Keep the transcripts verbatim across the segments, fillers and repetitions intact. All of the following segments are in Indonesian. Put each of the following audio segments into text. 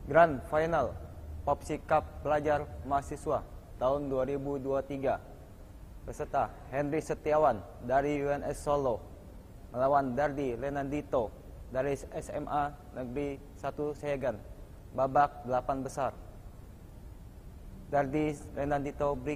Grand Final Popsi Cup Pelajar Mahasiswa tahun dua ribu dua puluh tiga. Peserta Henry Setiawan dari U N S Solo melawan Dardi Renandito dari S M A Negeri satu Seyagan, babak delapan besar. Dardi Renandito break.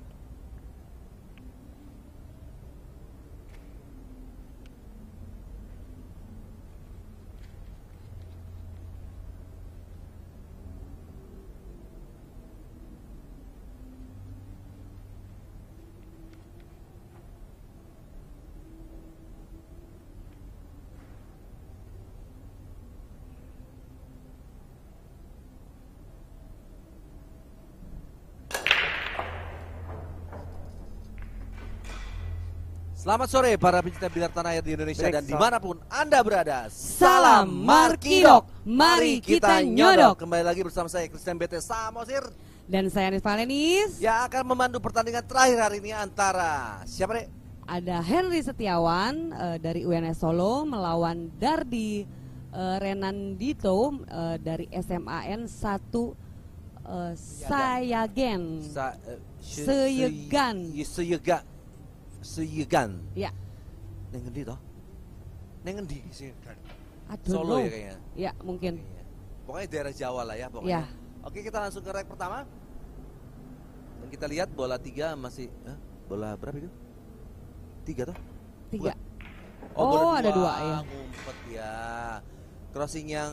Selamat sore para pencinta biliar tanah air di Indonesia Break, dan so. dimanapun Anda berada. Salam Markidok, mari kita nyodok. Kembali lagi bersama saya Christian B T Samosir Dan saya Anis Valenis. yang akan memandu pertandingan terakhir hari ini antara siapa deh? Ada Henry Setiawan uh, dari U N S Solo melawan Dardi uh, Renandito uh, dari S M A N satu uh, Sayagen. Sa, uh, se- Seyegan. se- Seyegan. Seyegan. Ya, Neng ngendi toh? Neng ngendi Seyegan? I don't Solo know. ya kayaknya. Ya, mungkin. Kayaknya. Pokoknya daerah Jawa lah ya pokoknya. Ya. Oke, kita langsung ke rek pertama. Dan kita lihat bola tiga masih eh, bola berapa itu? Tiga toh? Tiga. Bukan. Oh, bola ada dua, ya. Ngumpet ya. Crossing yang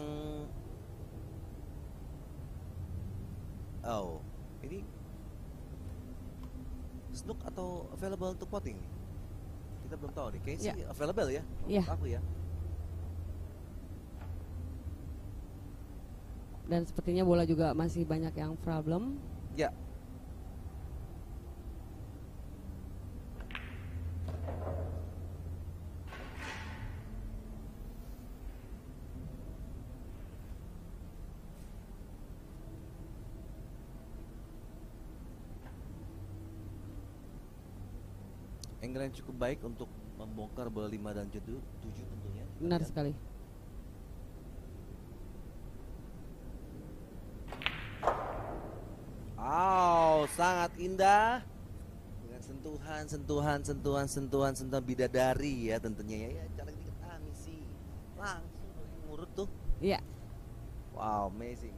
Oh, ini snook atau available untuk potting? Kita belum tahu nih. Kayaknya Ya. sih available ya. Ya. Menurut aku ya. Dan sepertinya bola juga masih banyak yang problem. Ya. Angle yang cukup baik untuk membongkar bola lima dan tujuh tentunya. Benar Ya. sekali. Wow, sangat indah dengan sentuhan, sentuhan, sentuhan, sentuhan, sentuhan bidadari ya tentunya ya. Ya jangan dikit ah misi langsung ngurut tuh. Iya. Wow, amazing.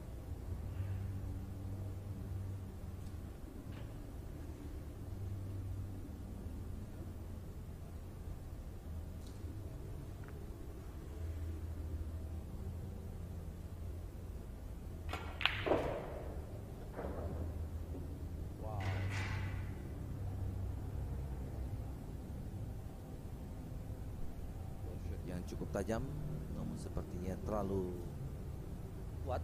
Yang cukup tajam, namun sepertinya terlalu kuat.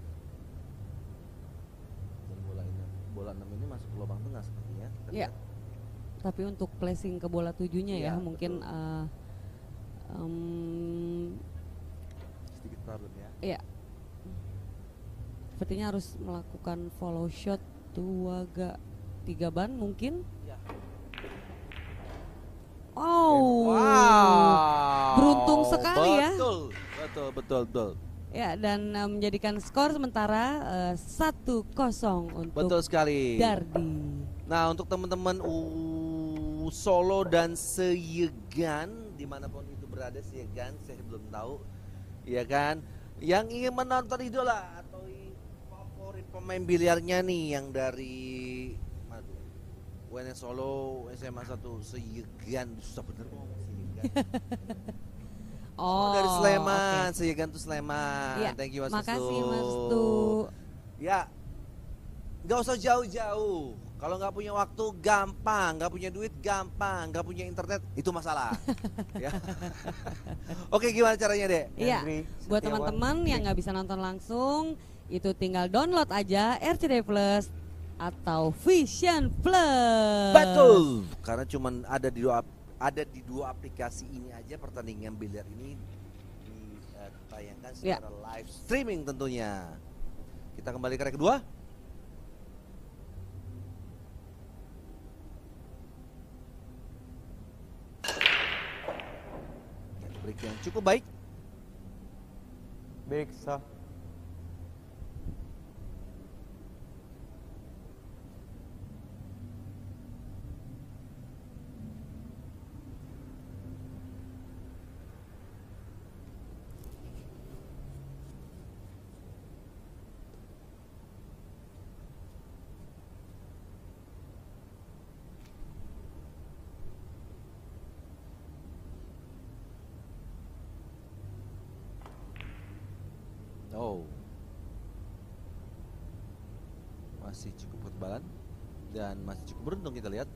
Dan bola ini, bola enam ini masuk ke lubang tengah sepertinya. Kita Iya. lihat. Tapi untuk placing ke bola tujuhnya Iya, ya mungkin betul. uh, um, Sedikit problem ya. Iya. Sepertinya harus melakukan follow shot dua ga tiga ban mungkin. Ya. Oh. Wow. Beruntung sekali ya. Betul, betul, betul, betul. Ya, dan uh, menjadikan skor sementara uh, satu kosong untuk Betul sekali. Dardi. Nah, untuk teman-teman uh, Solo dan Seyegan, dimanapun itu berada Seyegan, saya belum tahu, ya kan? Yang ingin menonton idola atau i- favorit pemain biliarnya nih, yang dari mana tuh? U N S Solo, S M A satu Seyegan, susah bener kok ngomong Seyegan. Oh, dari Sleman, oke. Seyegan tuh Sleman. Iya, Thank you Mas makasih Wisnu. Mas Tu. Ya, nggak usah jauh-jauh. Kalau nggak punya waktu gampang, nggak punya duit gampang, nggak punya internet itu masalah. Ya. Oke, gimana caranya deh? Iya, Henry buat Setiawan. teman-teman yang nggak bisa nonton langsung, itu tinggal download aja R C D Plus atau Vision Plus. Betul. Karena cuman ada di dua ada di dua aplikasi ini aja pertandingan biliar ini ditayangkan Ya. secara live streaming tentunya. Kita kembali ke rek kedua. Break yang cukup baik. Break sah. masih cukup ketebalan dan masih cukup beruntung kita lihat.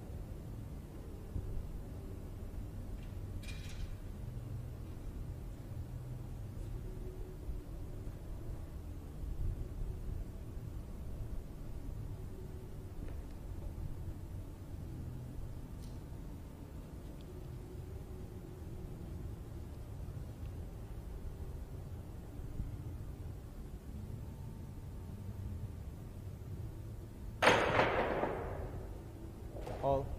Hole.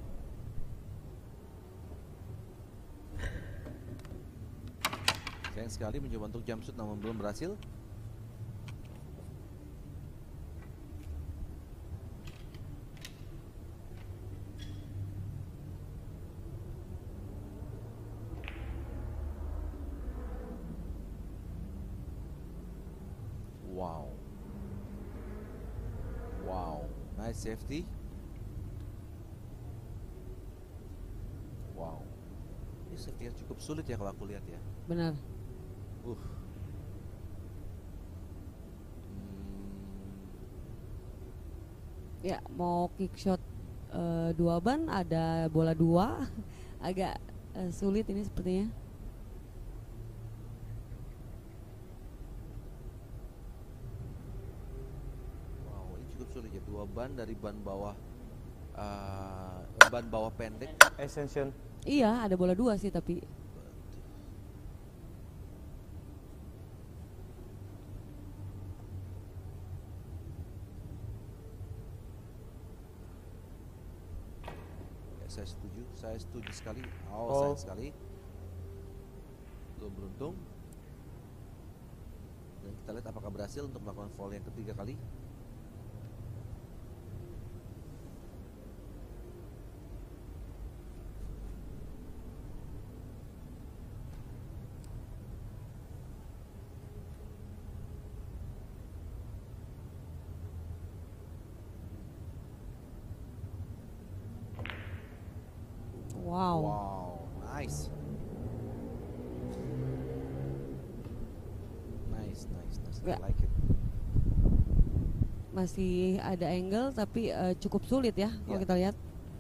Sayang sekali mencoba untuk jump shoot namun belum berhasil. Wow. Wow, nice safety. Wow. Ini safety yang cukup sulit ya kalau aku lihat ya. Benar. Uh. Hmm, Ya, mau kick shot eh, dua ban ada bola dua, agak eh, sulit ini sepertinya. wow, ini cukup sulit ya. Dua ban dari ban bawah, uh, ban bawah pendek. Ascension. Iya, ada bola dua sih tapi Ya, saya setuju, saya setuju sekali. Oh, Oh. sayang sekali. Belum beruntung. Dan kita lihat apakah berhasil untuk melakukan foul yang ketiga kali. wow. Wow, nice. Nice, nice, nice. I Ya. like it. Masih ada angle tapi eh, cukup sulit ya kalau Ya. kita lihat.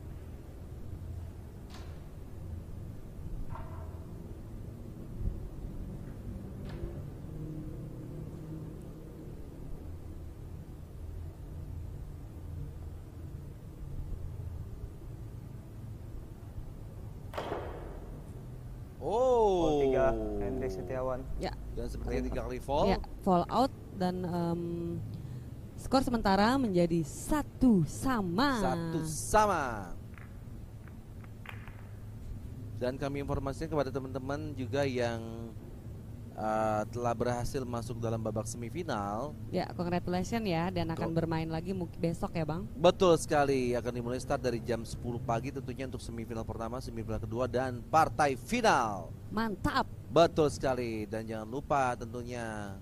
Oh. Hole tiga, Hendrik Setiawan. Ya, Dan sepertinya tiga kali fall. ya, fall out dan em, skor sementara menjadi satu sama. Satu sama. Dan kami informasikan kepada teman-teman juga yang uh, telah berhasil masuk dalam babak semifinal. Ya, congratulations ya dan akan Kok- bermain lagi mungkin besok ya, Bang. Betul sekali, akan dimulai start dari jam sepuluh pagi tentunya untuk semifinal pertama, semifinal kedua, dan partai final. Mantap. Betul sekali, dan jangan lupa tentunya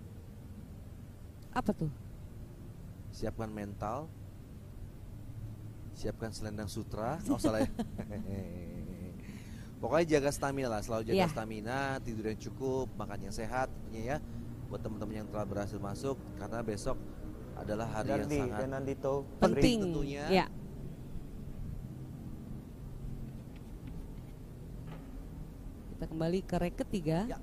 Apa tuh? siapkan mental, siapkan selendang sutra. Oh salah ya. Pokoknya jaga stamina lah, selalu jaga Iya. stamina, tidur yang cukup, makan yang sehat tentunya ya. Buat teman-teman yang telah berhasil masuk, karena besok adalah hari yang Dardi sangat Renandito. Penting. tentunya. Ya. Kita kembali ke rek ketiga. Ya.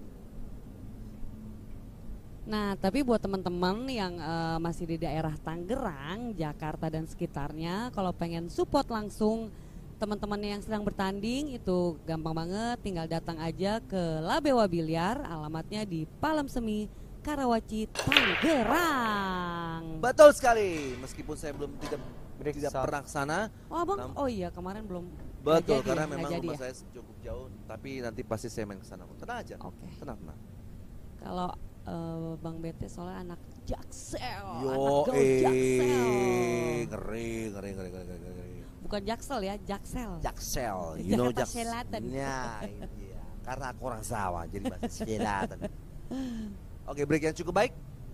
Nah, tapi buat teman-teman yang eh, masih di daerah Tangerang, Jakarta dan sekitarnya, kalau pengen support langsung teman-teman yang sedang bertanding itu gampang banget, tinggal datang aja ke Labewa Biliar, alamatnya di Palem Semi, Karawaci, Tangerang. Betul sekali, meskipun saya belum tidak Break tidak shot. pernah ke sana. Oh, Abang, Nam- oh iya kemarin belum. nggak Betul, jadi karena ya, nggak memang jadi rumah ya? saya cukup jauh, tapi nanti pasti saya main ke sana. Tenang aja. Oke. Tenang, tenang. Kalau eh, Bang Bete soalnya anak Jaksel, Yo, anak gaul Jaksel. ngeri, ngeri, ngeri, ngeri, ngeri, ngeri. Bukan Jaksel ya, Jaksel. Jaksel, you know Jakarta Jaks- Selatan. Nah, iya. Karena aku orang Jawa, jadi bahasa Selatan. Oke, break yang cukup baik.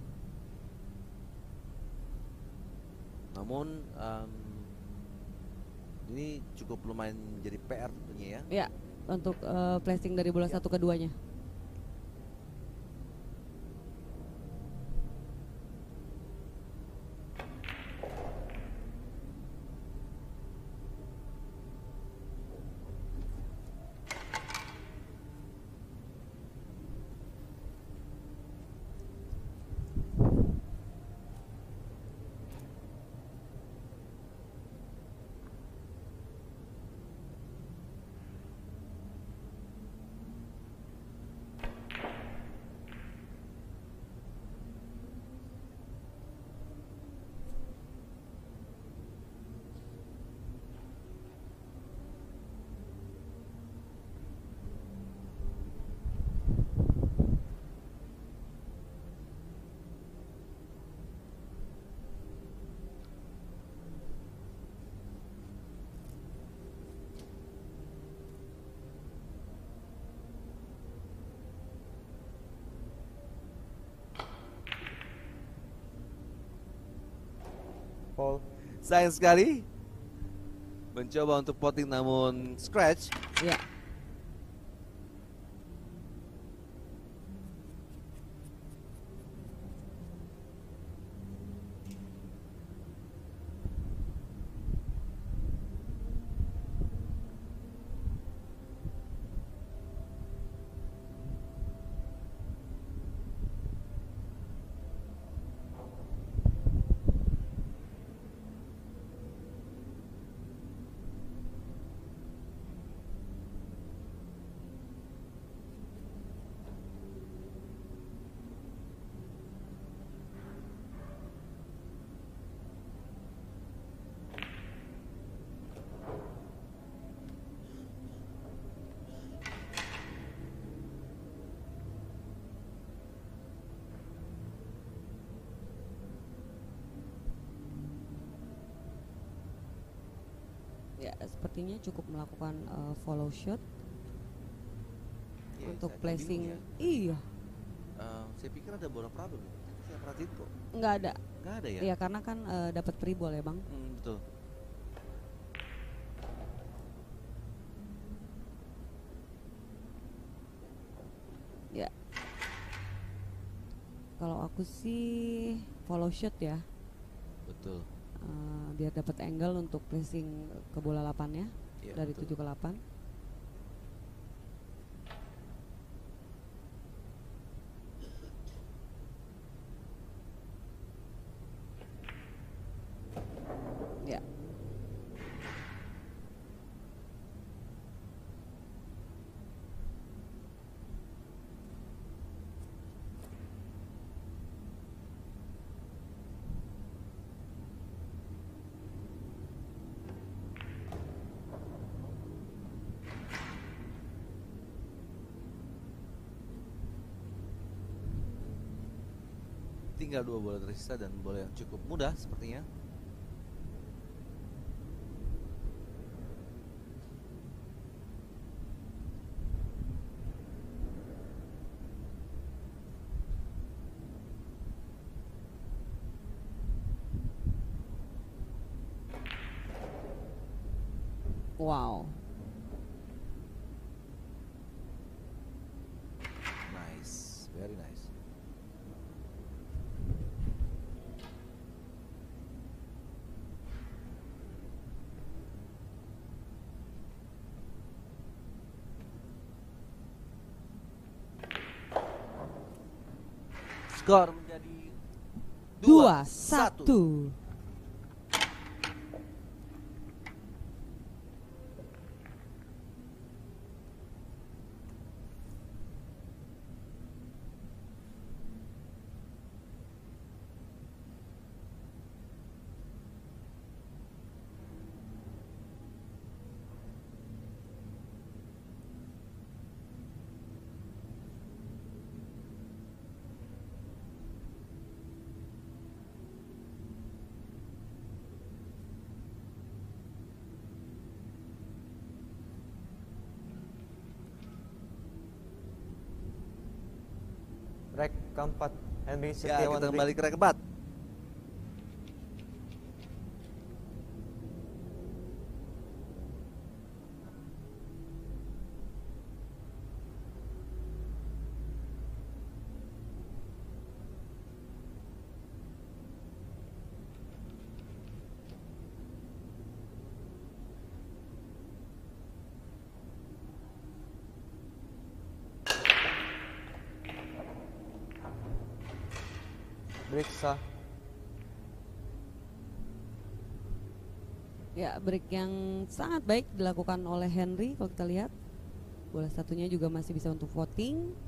Namun em, ini cukup lumayan jadi P R tentunya ya. Ya, untuk eh, placing dari bola satu keduanya. Foul. Sayang sekali. Mencoba untuk potting namun scratch. Ya. Ya, sepertinya cukup melakukan uh, follow shot Ya, untuk saya agak placing. bingung ya. Iya, Eh, saya pikir ada bola problem. Saya perhatiin kok. nggak ada. Nggak ada ya? Iya, karena kan uh, dapat free ball ya, Bang. Hmm, betul. Ya. Kalau aku sih follow shot ya. Betul. Uh, biar dapat angle untuk placing ke bola delapan ya, Ya, dari betul. tujuh ke delapan. Ya. Tinggal dua bola tersisa dan bola yang cukup mudah sepertinya. Wow. Nice, very nice. Skor menjadi Dua satu. Rek keempat, Henry Ya, Setiawan. kita break. kembali ke rek keempat. Break sah. Ya, break yang sangat baik dilakukan oleh Henry kalau kita lihat. Bola satunya juga masih bisa untuk voting.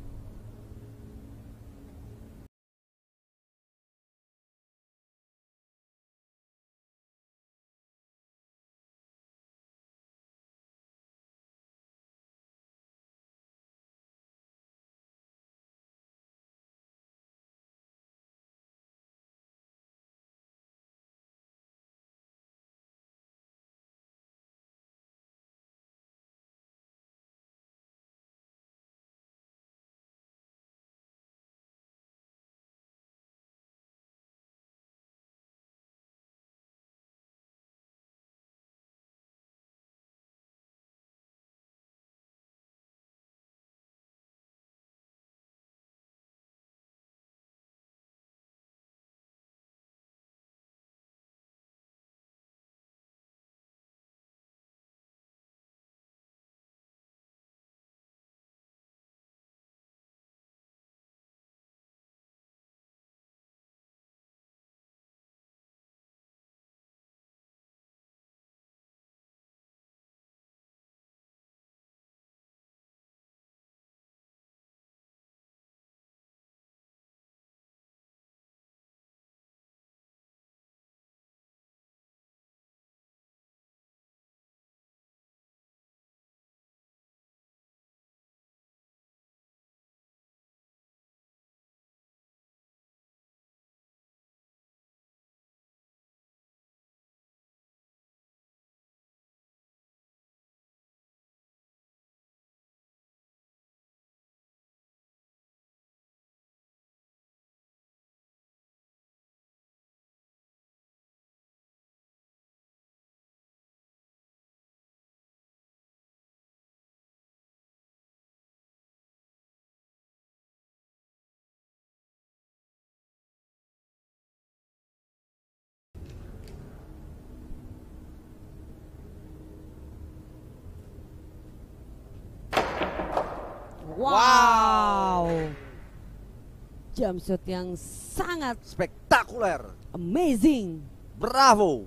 Wow. Jump shot yang sangat spektakuler. amazing Bravo.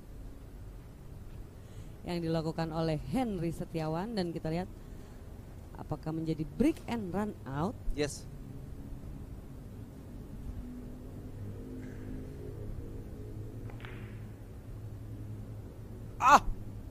yang dilakukan oleh Henry Setiawan, dan kita lihat apakah menjadi break and run out. Yes. Ah.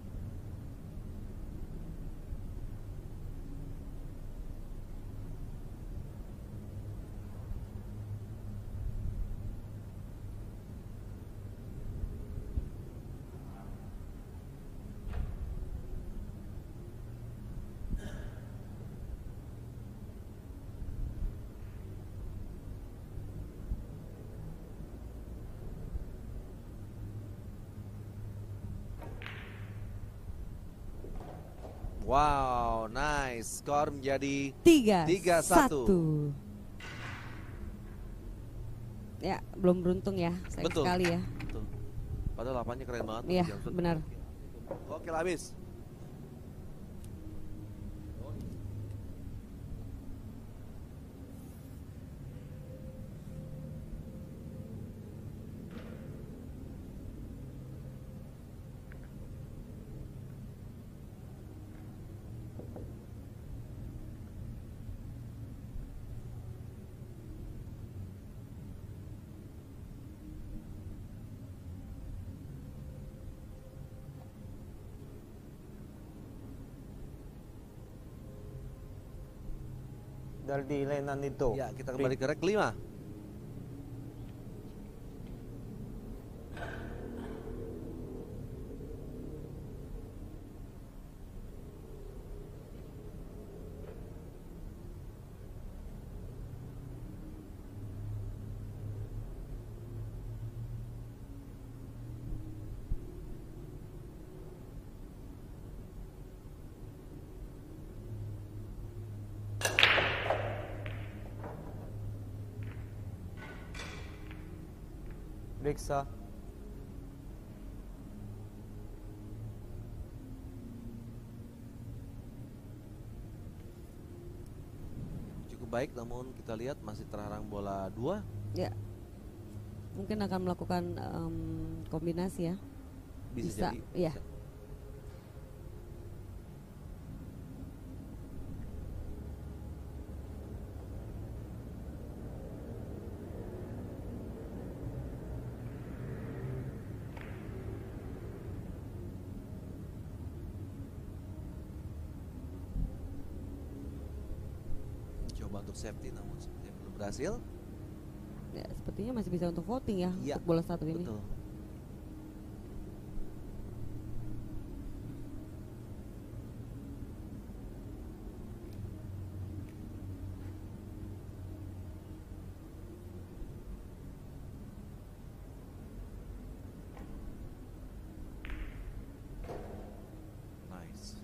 Wow, nice. Skor menjadi Tiga, Tiga, satu. satu. Ya, belum beruntung ya, sayang Betul. sekali ya. Betul. Padahal lapannya keren banget. Iya, Jump shot. benar. Oke, habis. Dardi Lenandito. Ya, kita kembali ke rek kelima. Periksa. Cukup baik, namun kita lihat masih terharang bola dua. Ya, mungkin akan melakukan em, kombinasi ya. Bisa, Bisa, jadi. iya. Bisa. Coba untuk safety, namun sepertinya belum berhasil. Ya, sepertinya masih bisa untuk voting ya, Iya, untuk bola satu ini. Betul. Nice.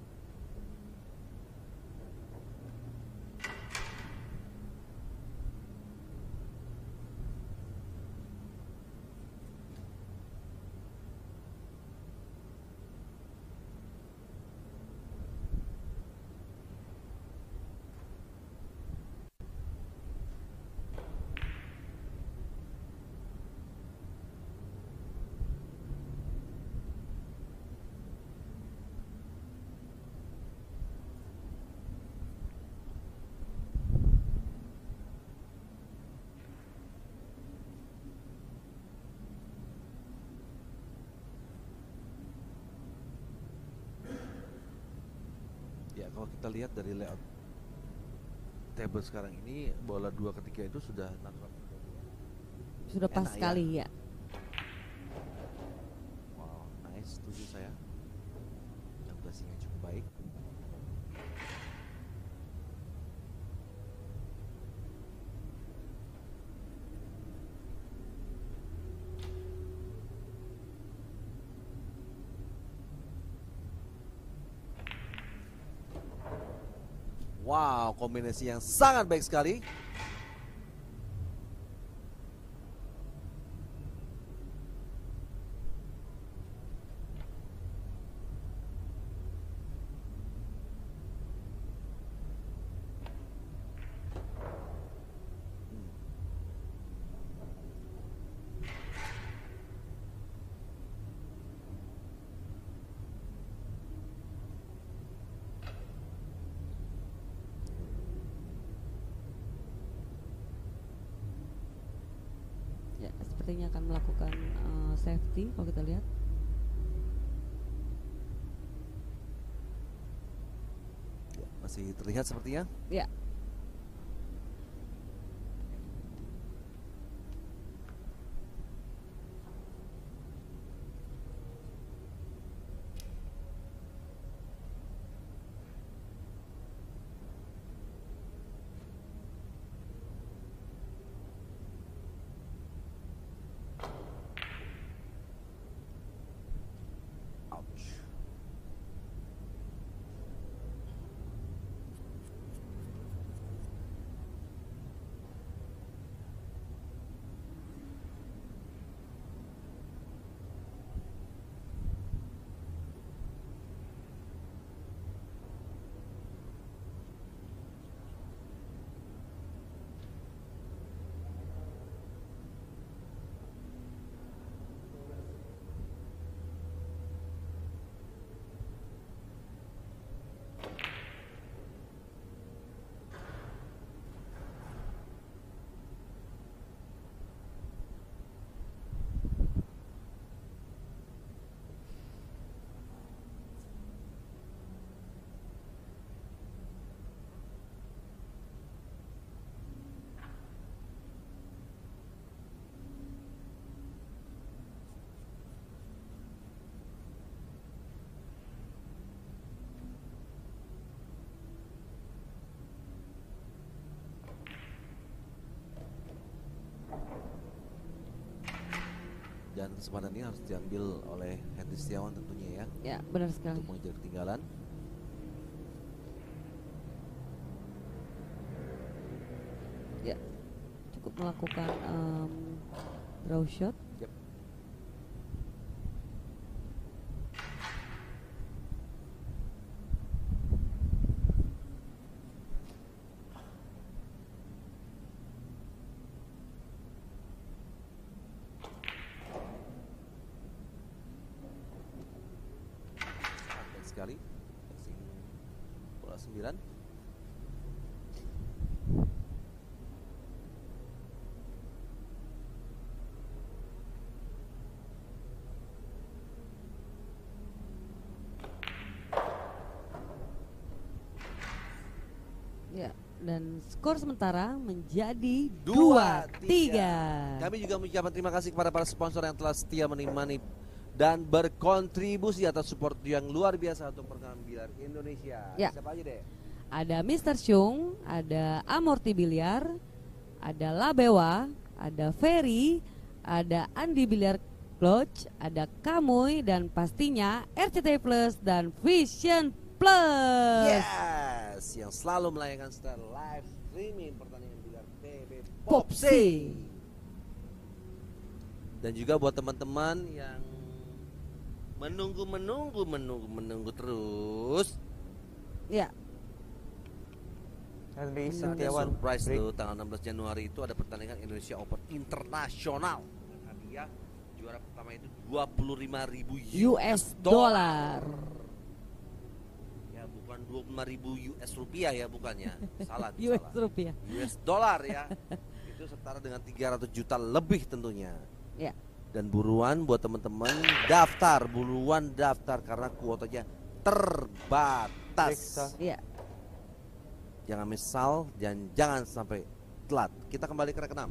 Ya, kalau kita lihat dari layout table sekarang ini, bola dua ketika itu sudah natural. Sudah pas Enak ya. sekali ya. Wow, nice, setuju saya. Yang blessingnya cukup baik. Wow, kombinasi yang sangat baik sekali. sepertinya akan melakukan uh, safety kalau kita lihat. Ya, masih terlihat sepertinya. Ya. Dan kesempatan ini harus diambil oleh Hendry Setiawan tentunya ya. Ya, benar sekali. Untuk mengejar ketinggalan. Ya, cukup melakukan um, draw shot. Yep. Sekali passing bola sembilan. Ya, dan skor sementara menjadi Dua, dua tiga. Kami juga mengucapkan terima kasih kepada para sponsor yang telah setia menemani dan berkontribusi atas support yang luar biasa untuk perkembangan biliar Indonesia. Ya. Siapa aja deh? Ada mister Chung, ada Amorti Biliar, ada Labewa, ada Ferry, ada Andi Biliar Lodge, ada Kamuy, dan pastinya R C T I Plus dan Vision Plus. Yes, yang selalu melayangkan secara live streaming pertandingan biliar P B Popsi. Dan juga buat teman-teman yang menunggu menunggu menunggu menunggu terus. Ya, Henry Benar. Setiawan Surprise break. tuh tanggal enam belas Januari itu ada pertandingan Indonesia Open Internasional. Dan hadiah juara pertama itu dua puluh lima ribu U S dollar. Ya bukan dua puluh lima ribu U S rupiah ya bukannya. Salah, U S salah. rupiah. U S dollar ya. Itu setara dengan tiga ratus juta lebih tentunya. Ya. Dan buruan buat teman-teman daftar, buruan daftar karena kuotanya terbatas. Periksa. Ya. Jangan misal dan jangan sampai telat. Kita kembali ke rek enam.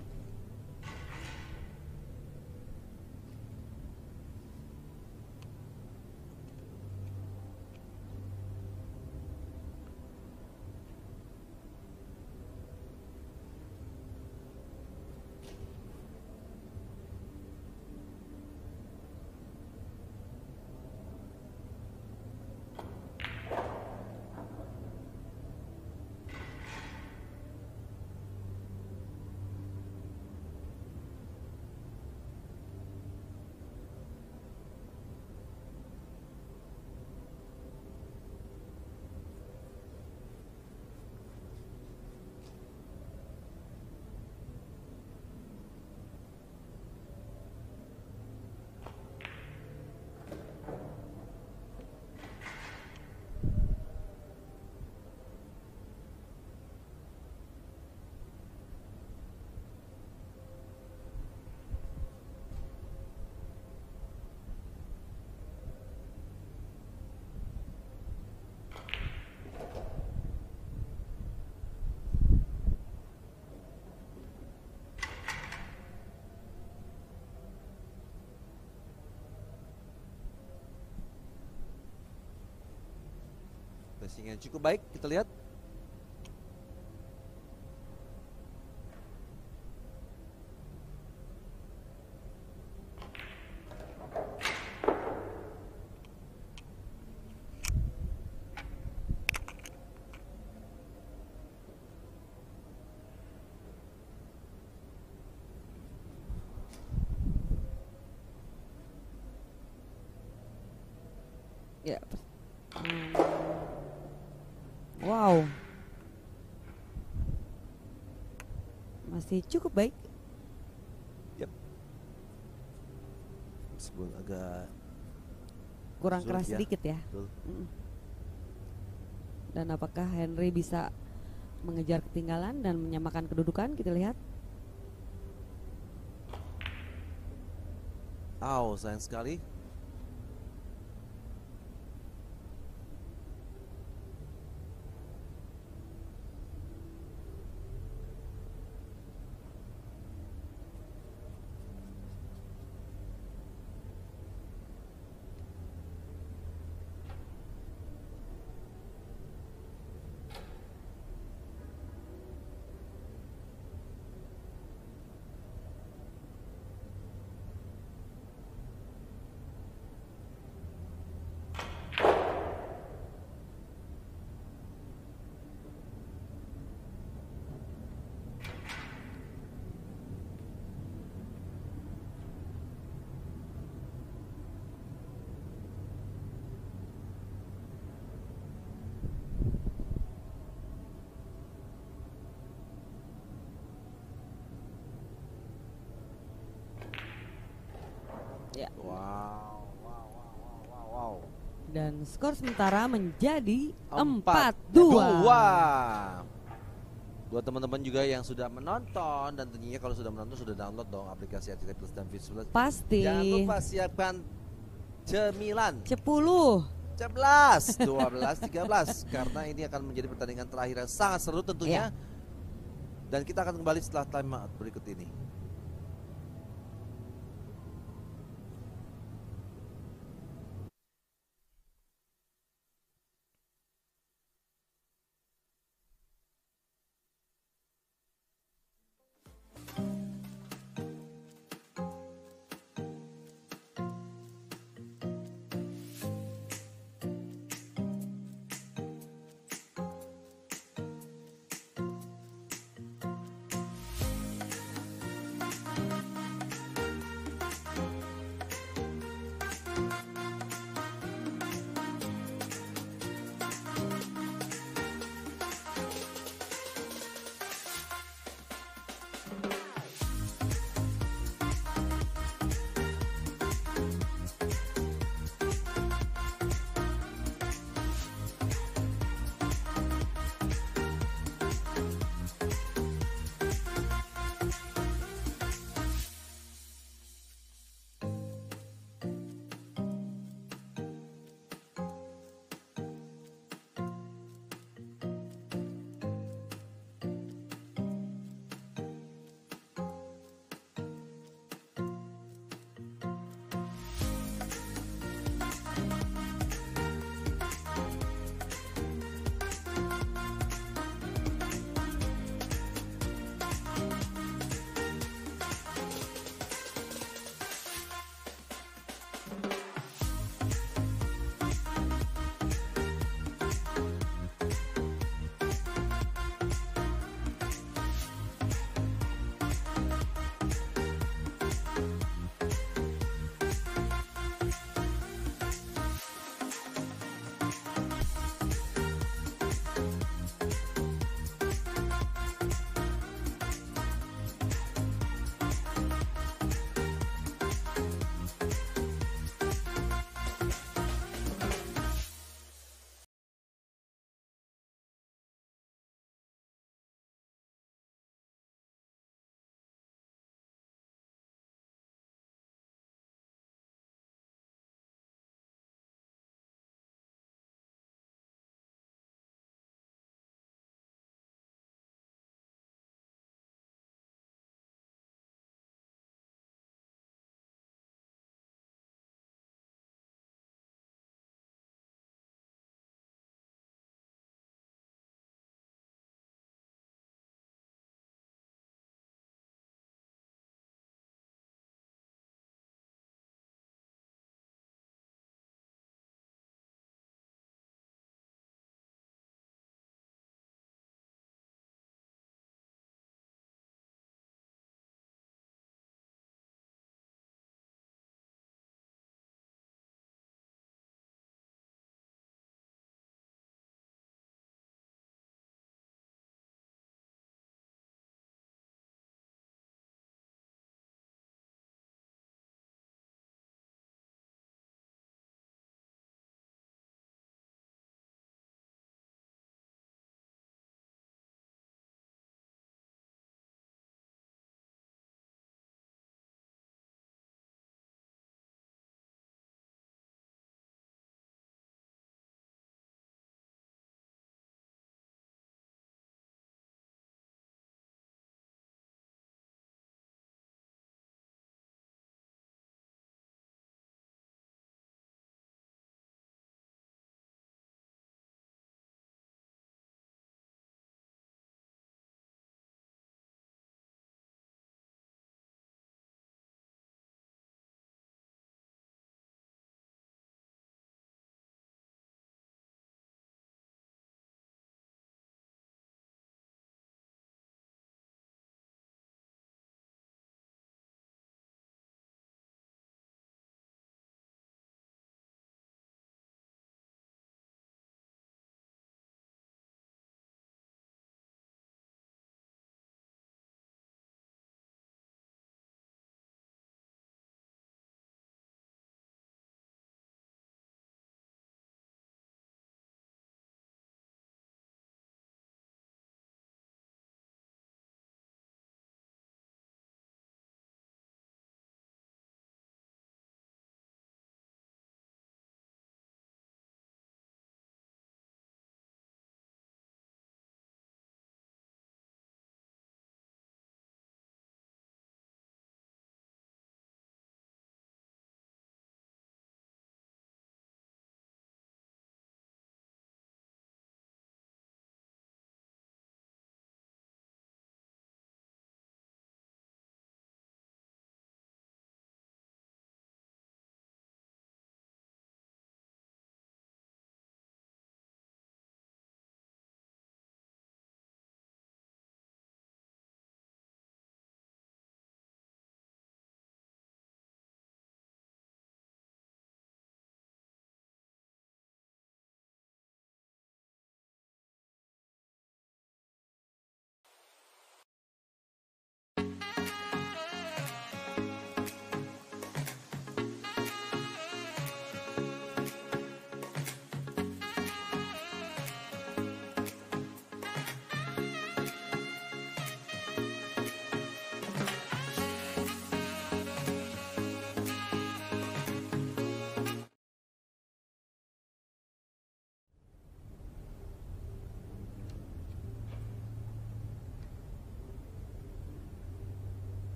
finishing yang cukup baik. Kita lihat. Ya. Hmm. Wow. Masih cukup baik. Yep. Meskipun agak Kurang sulit keras ya. sedikit ya. Betul. Mm. Dan apakah Henry bisa mengejar ketinggalan dan menyamakan kedudukan? Kita lihat. Aw, sayang sekali. Ya. Wow, wow, wow, wow, wow, wow. Dan skor sementara menjadi Empat, empat dua. dua. Buat teman-teman juga yang sudah menonton dan tentunya kalau sudah menonton sudah download dong aplikasi R C T Plus dan Viz Plus. Pasti. Jangan lupa siapkan cemilan. Sepuluh. sebelas, dua belas, tiga belas karena ini akan menjadi pertandingan terakhir yang sangat seru tentunya. Ya. Dan kita akan kembali setelah time out berikut ini.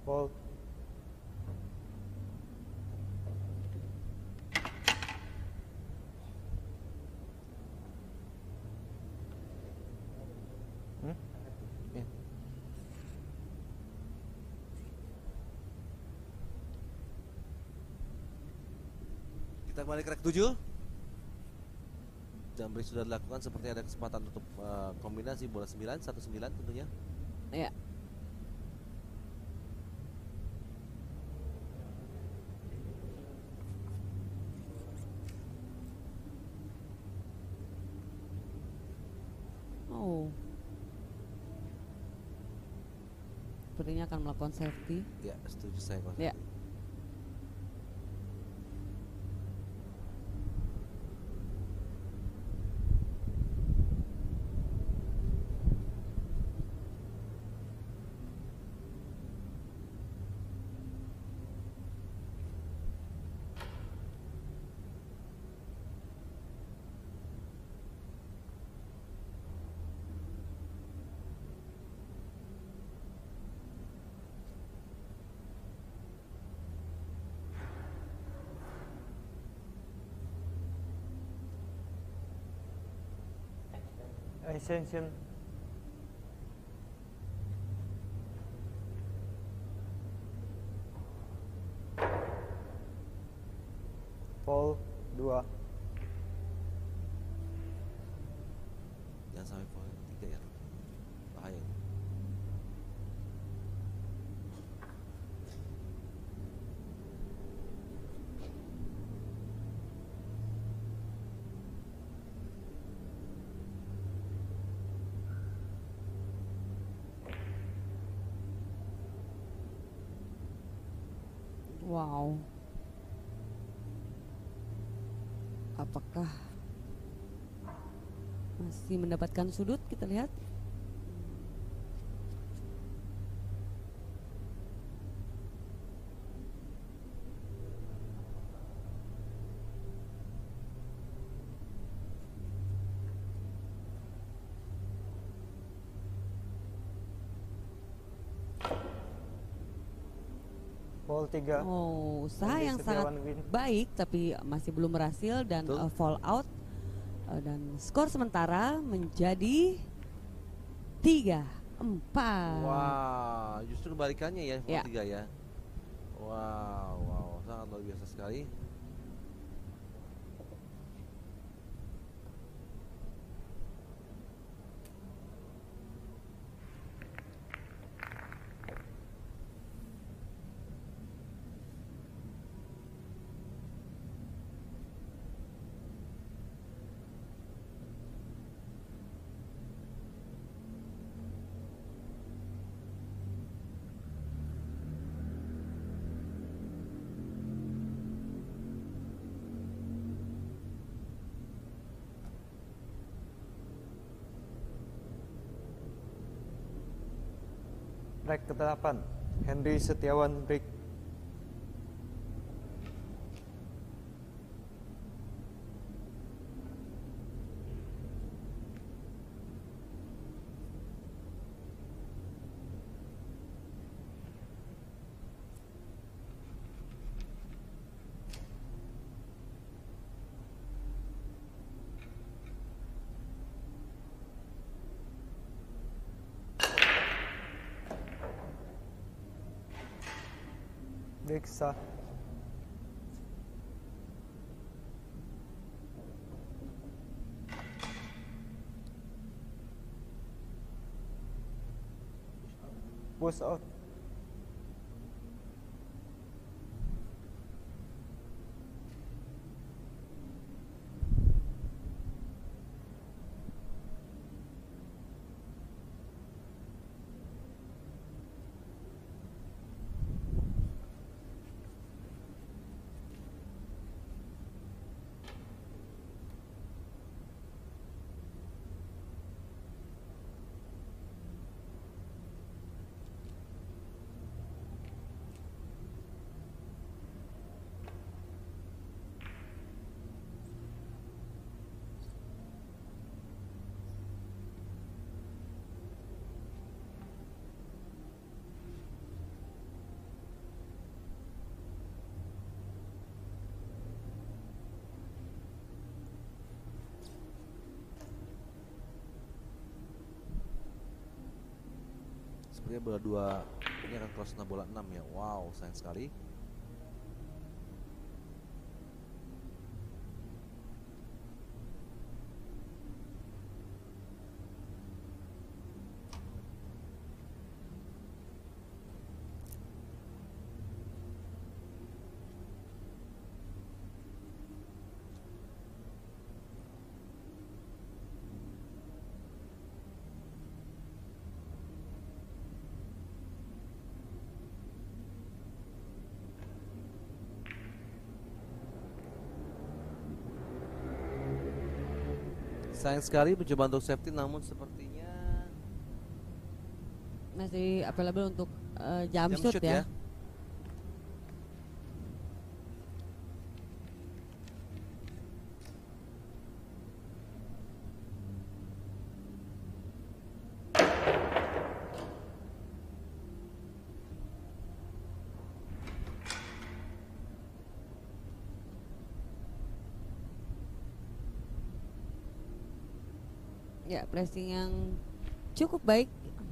Foul. Hmm? Ya. Kita kembali ke track tujuh. Jam break sudah dilakukan, seperti ada kesempatan untuk uh, kombinasi bola sembilan, satu sembilan tentunya. Ya. Oh. Sepertinya akan melakukan safety. Ya, setuju saya Pak. Ya. Ascension. Foul dua. Jangan sampai poin ketiga ya. Bahaya. Wow. Apakah masih mendapatkan sudut? Kita lihat. Foul tiga. Oh, usaha Hendy yang Setiawan sangat win. baik tapi masih belum berhasil dan Betul. uh, fall out. Uh, dan skor sementara menjadi tiga empat. Wah, justru kebalikannya ya, Ya. tiga ya. Wow, wow, sangat luar biasa sekali. Break kedelapan. Hendy Setiawan break. Break sah. Push out. sepertinya bola dua ini akan cross enam bola enam ya. Wow, sayang sekali. Sayang sekali mencoba untuk safety namun sepertinya Masih available untuk uh, jump, jump shoot, shoot ya. ya. Ya, pressing yang cukup baik.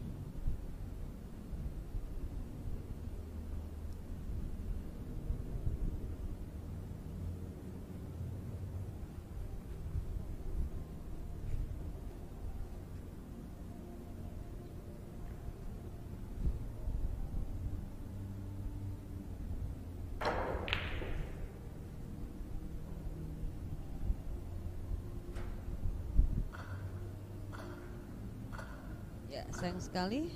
Ya, sayang sekali.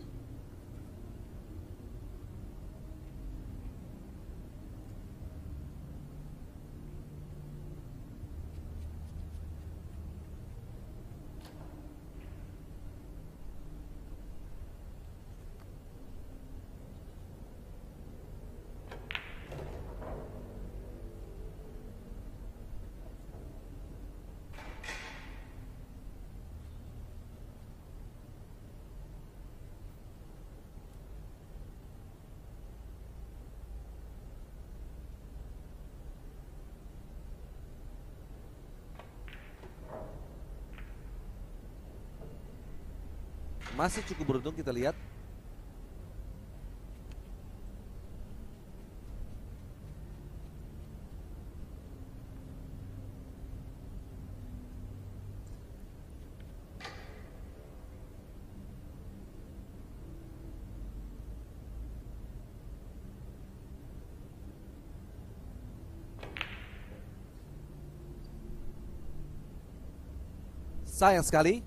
Masih cukup beruntung kita lihat. Sayang sekali.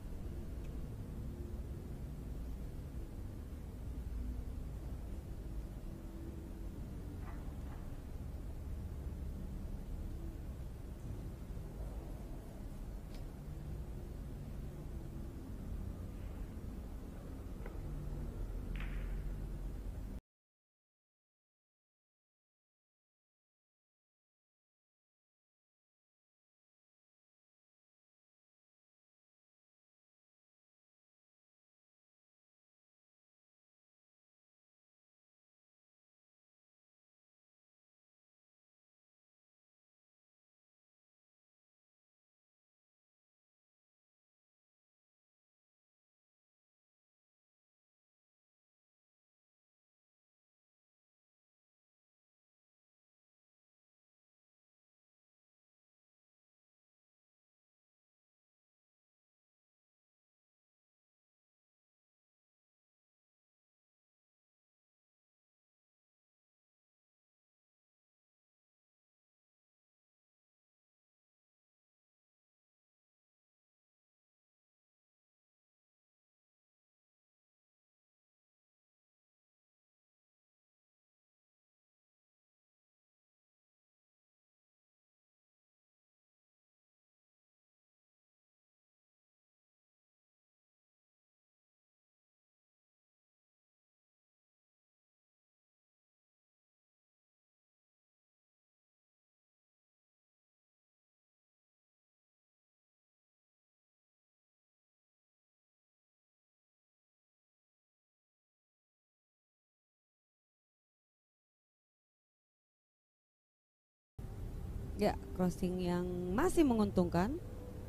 Ya, crossing yang masih menguntungkan.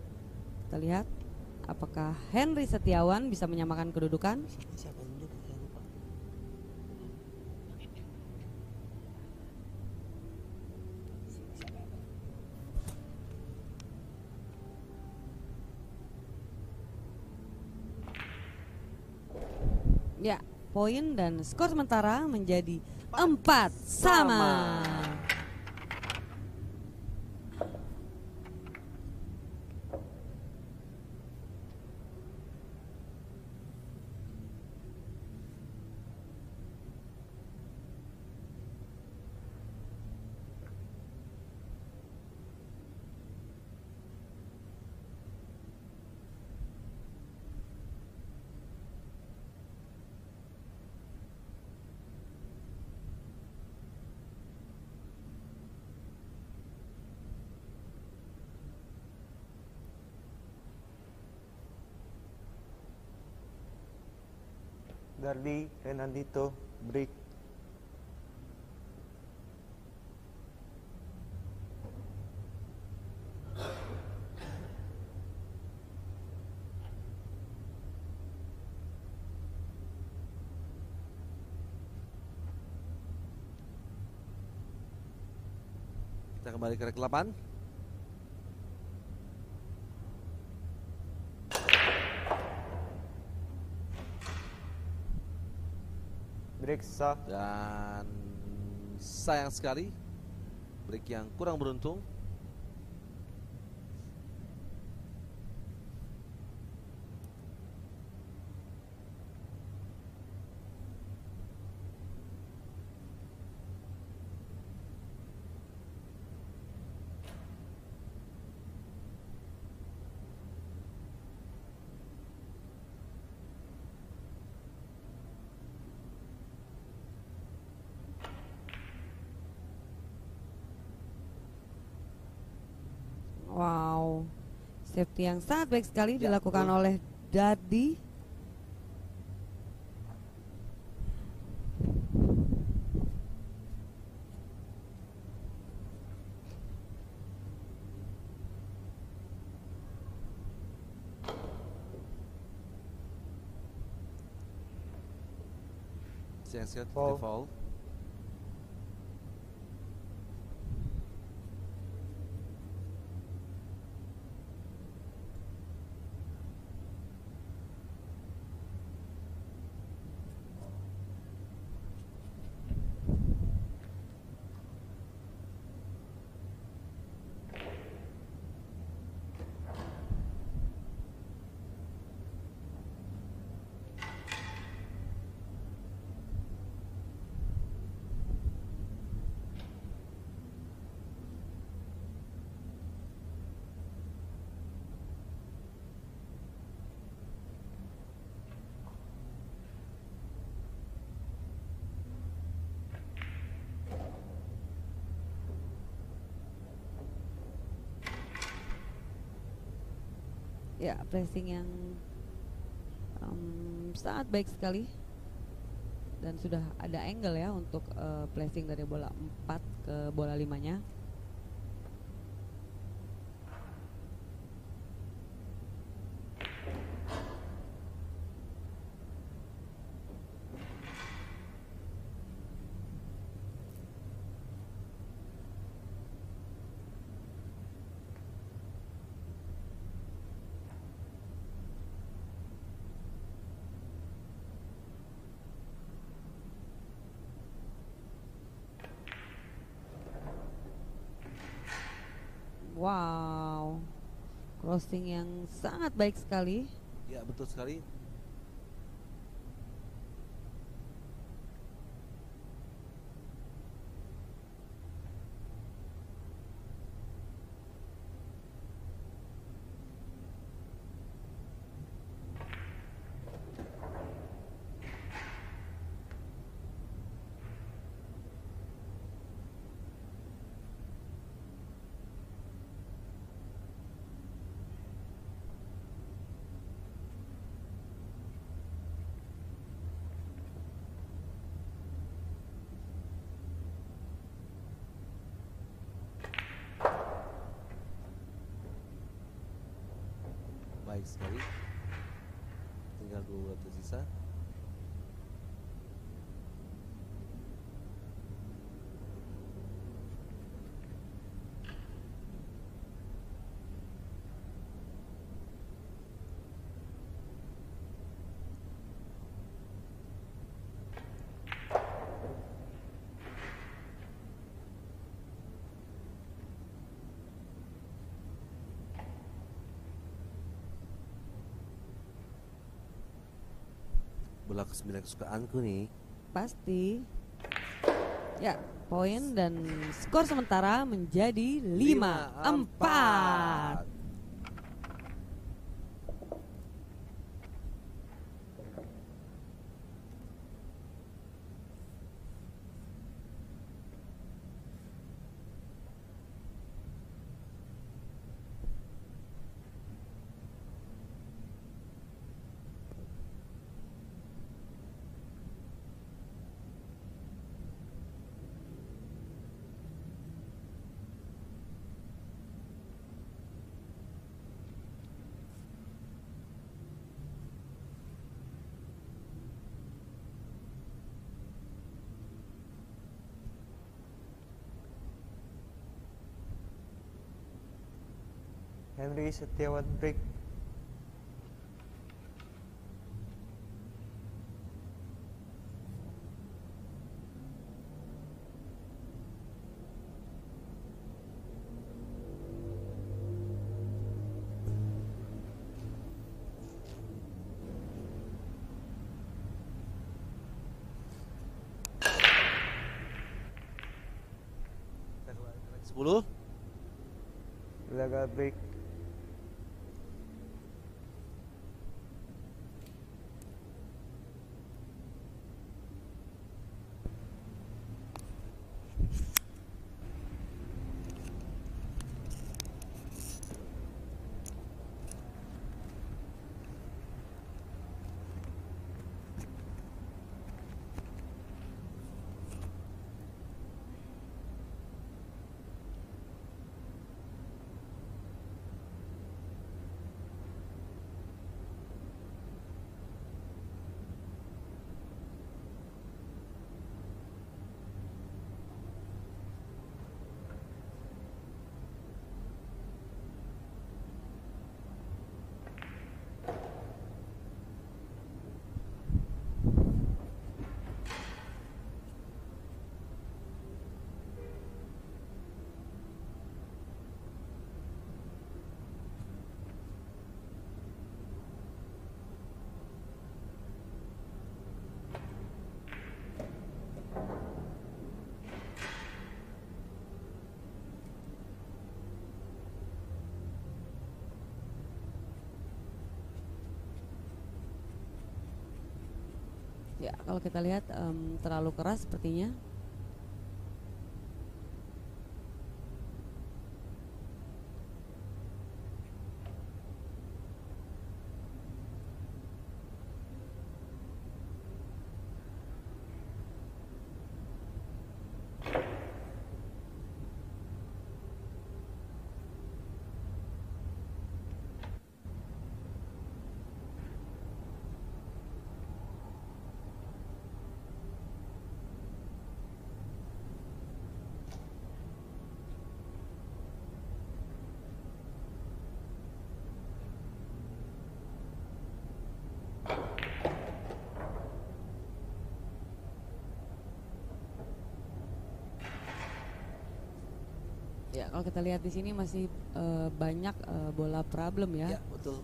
Kita lihat apakah Henry Setiawan bisa menyamakan kedudukan. Siapa yang menjemput? Saya lupa. poin dan skor sementara menjadi empat sama. Dardi Renandito break. Kita kembali ke rek delapan. Break sah. Dan sayang sekali break yang kurang beruntung. Wow, safety yang sangat baik sekali Ya, dilakukan betul. oleh Dardi. Sayang sekali Foul. di foul. Ya, pressing yang um, sangat baik sekali. Dan sudah ada angle ya untuk uh, placing dari bola empat ke bola limanya. Wow, crossing yang sangat baik sekali. Ya, betul sekali. Baik sekali. Tinggal dua bola tersisa. bola ke sembilan kesukaanku nih. Pasti. Ya, poin dan skor sementara menjadi lima empat. Henry Setiawan break. sepuluh. Gagal break. Ya, kalau kita lihat em, terlalu keras sepertinya. Ya, kalau kita lihat di sini masih eh, banyak eh, bola problem ya. Ya, betul.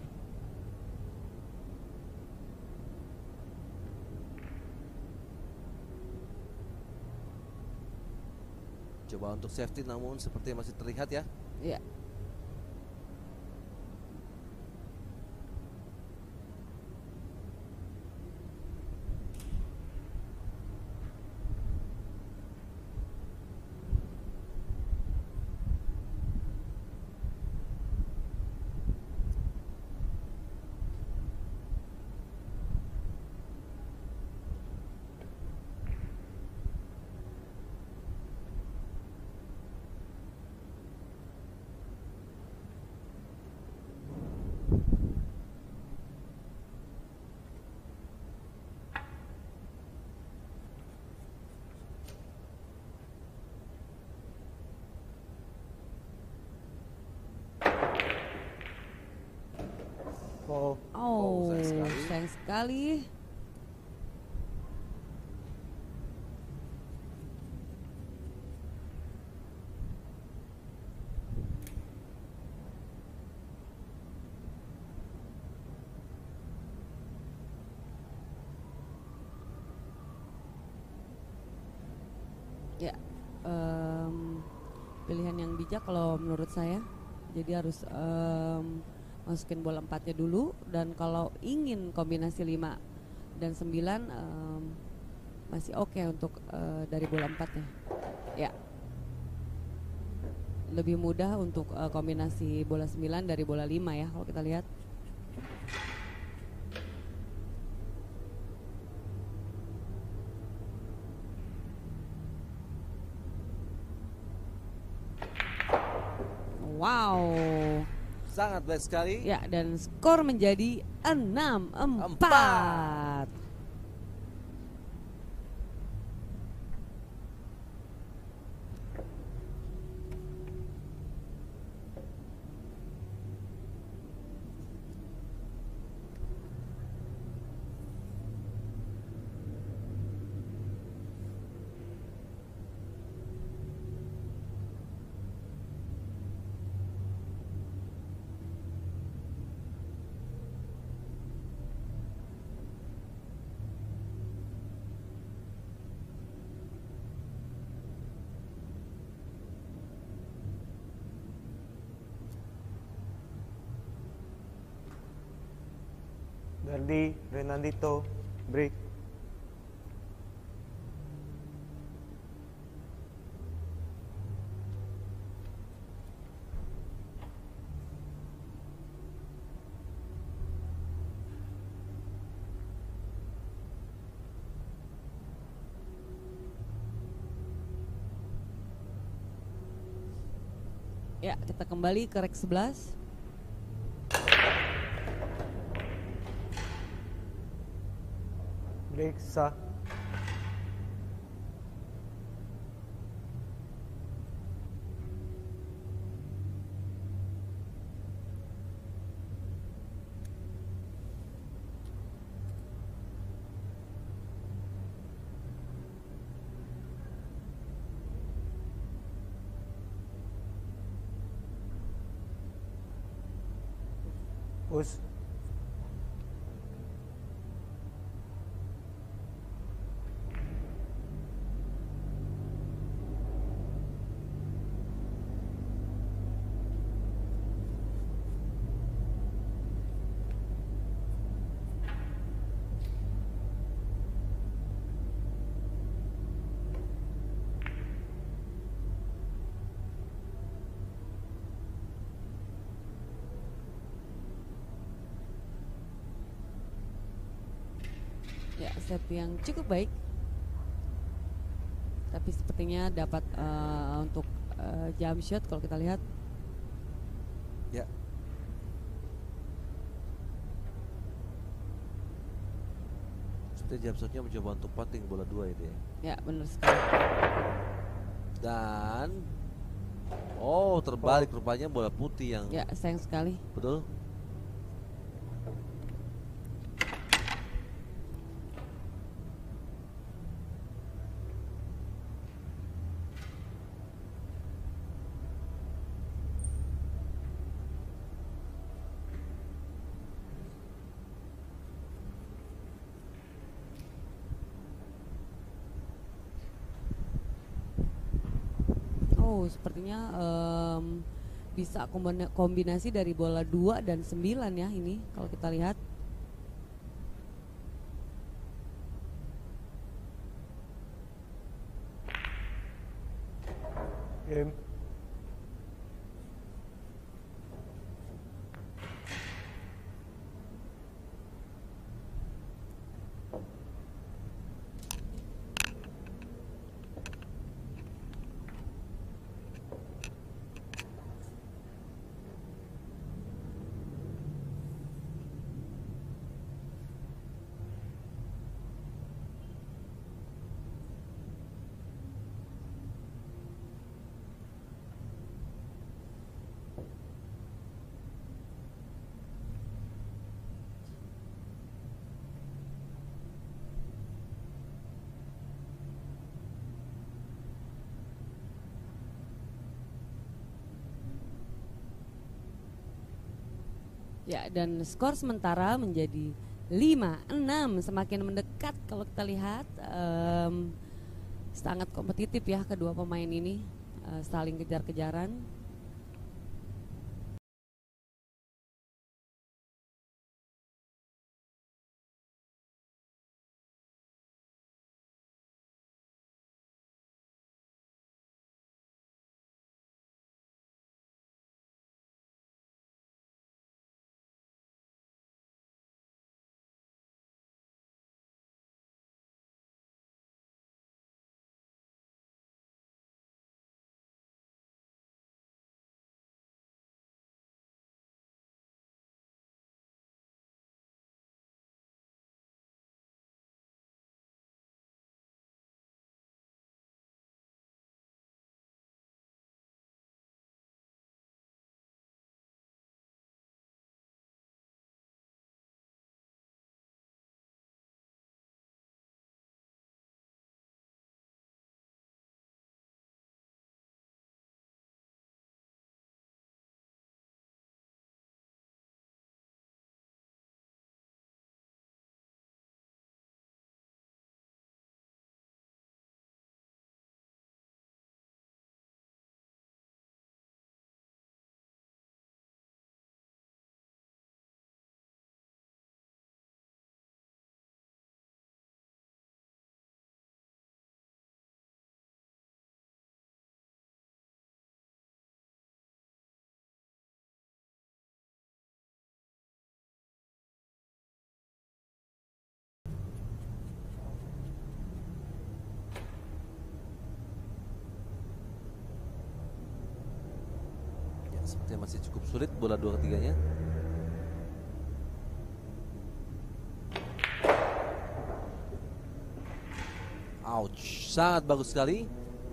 Coba untuk safety namun seperti masih terlihat ya. Ya. Oh, Oh, sayang sekali. sayang sekali. Ya, em, pilihan yang bijak kalau menurut saya. Jadi harus em, masukin bola empatnya dulu, dan kalau ingin kombinasi lima dan sembilan em, masih oke untuk eh, dari bola empatnya. Ya, lebih mudah untuk eh, kombinasi bola sembilan dari bola lima ya kalau kita lihat. Wow. Sangat baik sekali. Ya, dan skor menjadi enam empat. Dardi Renandito, break. Ya, kita kembali ke rek sebelas. Break sah. Us. Ya, set yang cukup baik. Tapi sepertinya dapat eh, untuk eh, jump shot kalau kita lihat. Ya. Seperti jump shotnya mencoba untuk potting bola dua itu ya. Ya, benar sekali. Dan oh, terbalik rupanya bola putih yang Ya, sayang sekali. betul. Oh, sepertinya em, bisa kombina- kombinasi dari bola dua dan sembilan ya ini kalau kita lihat. Game. Ya, dan skor sementara menjadi lima enam, semakin mendekat kalau kita lihat. Em, Sangat kompetitif ya kedua pemain ini, uh, saling kejar-kejaran. Ya, sepertinya masih cukup sulit bola dua ketiganya. Ouch, sangat bagus sekali.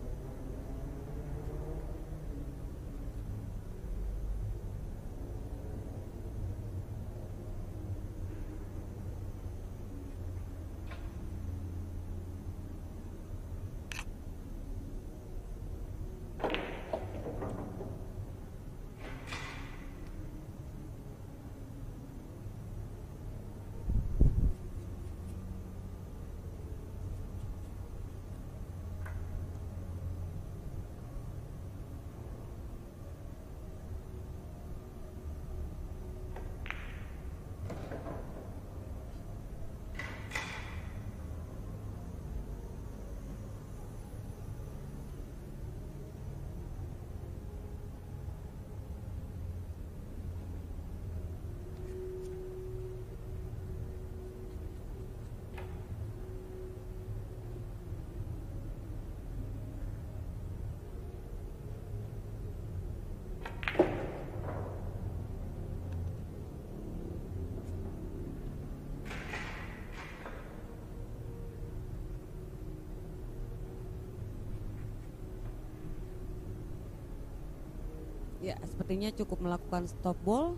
Ya, sepertinya cukup melakukan stop ball.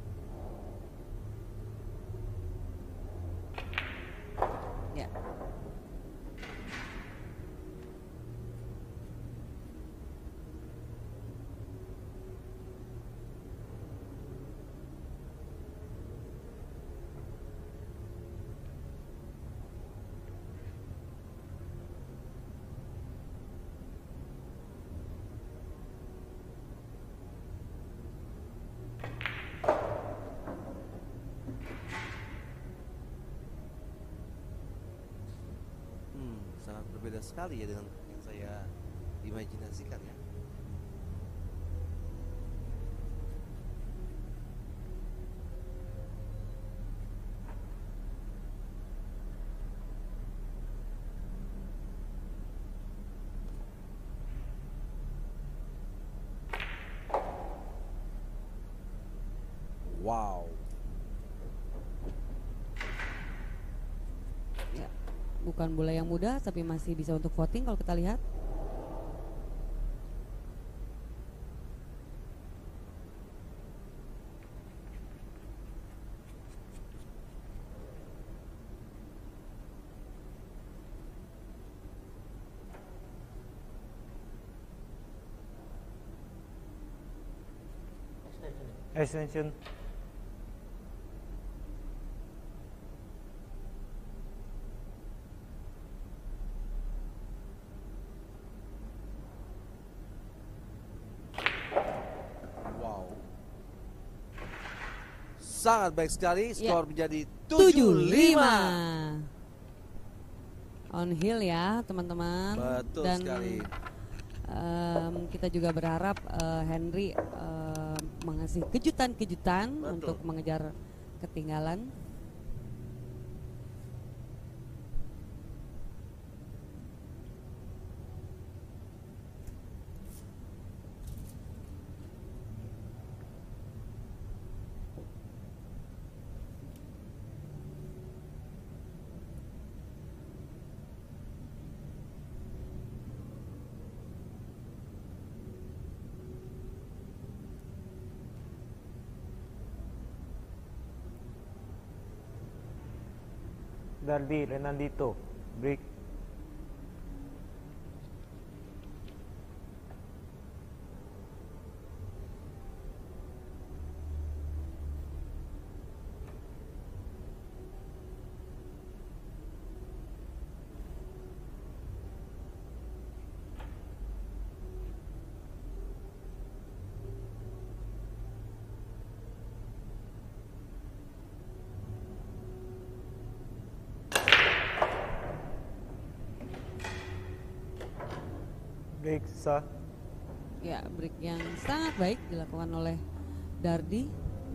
Ya. Hmm, sangat berbeda sekali ya dengan yang saya imajinasikan ya. Wow. Ya, bukan bola yang mudah tapi masih bisa untuk voting kalau kita lihat. Extension. sangat baik sekali. Ya. Skor menjadi tujuh tujuh lima. lima. On hill ya teman-teman. Betul Dan sekali. em, kita juga berharap eh, Henry em, mengasih kejutan-kejutan Betul. untuk mengejar ketinggalan. Dardi Renandito, break. Break sah. Ya, break yang sangat baik dilakukan oleh Dardi.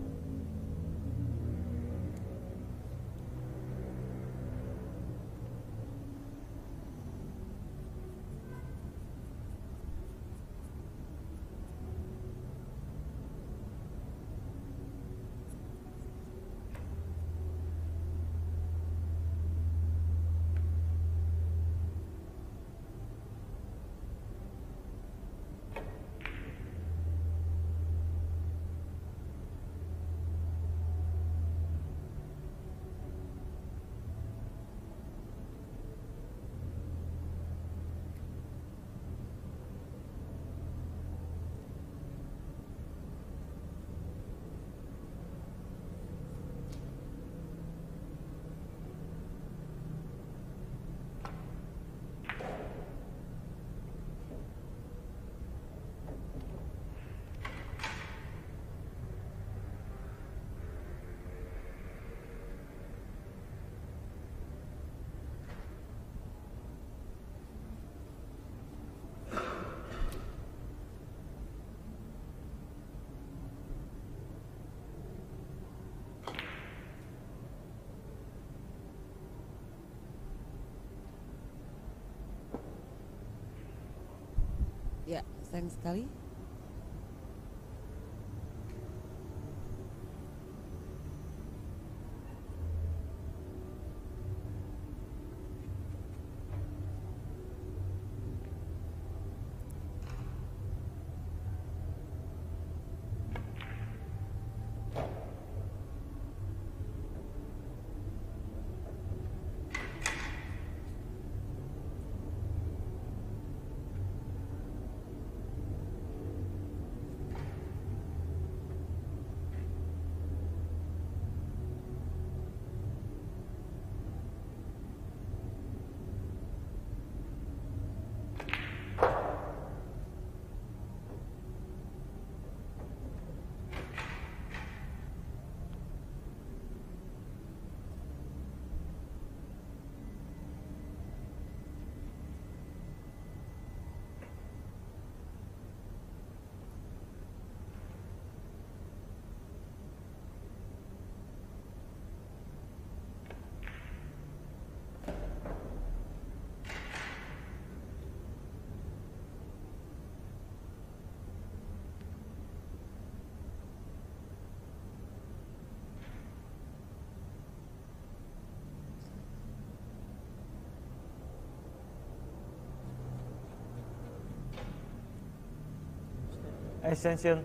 Ya, sayang sekali. Ascension.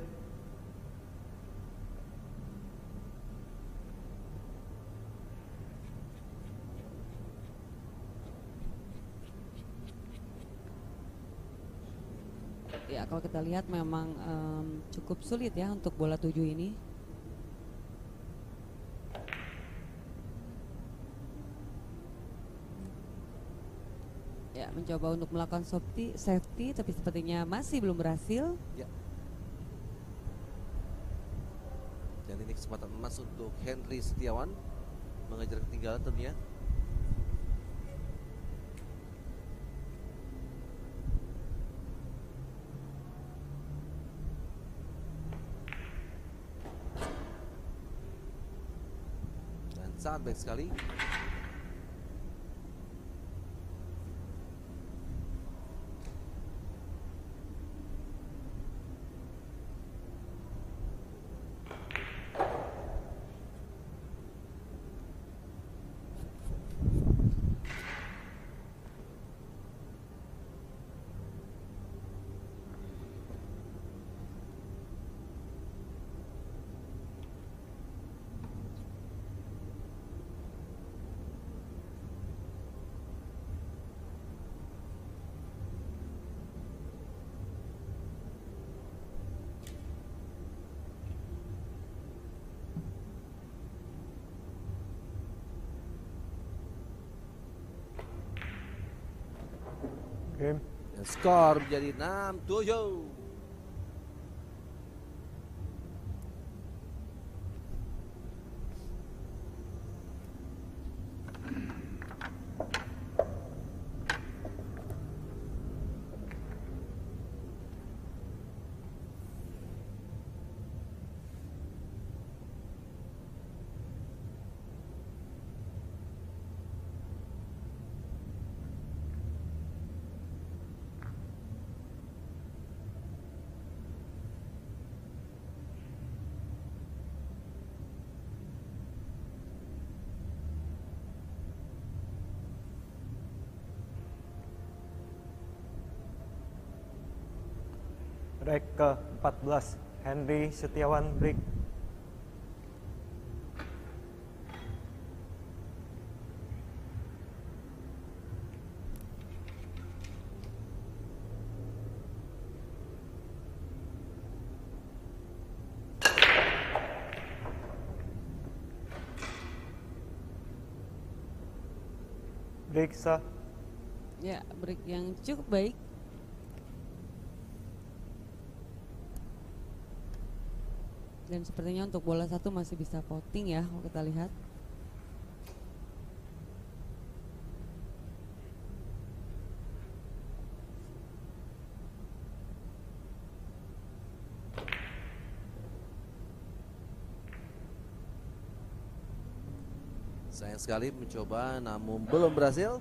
Ya, kalau kita lihat memang em, cukup sulit ya untuk bola tujuh ini. Ya, mencoba untuk melakukan safety, safety tapi sepertinya masih belum berhasil. Ya. Jadi ini kesempatan emas untuk Henry Setiawan mengejar ketinggalan tentunya. Dan sangat baik sekali. Game. Dan skor menjadi enam tujuh. Break ke empat belas, Henry Setiawan break. Break sah. Ya, break yang cukup baik. Dan sepertinya untuk bola satu masih bisa voting ya, kalau kita lihat. Sayang sekali mencoba namun belum berhasil.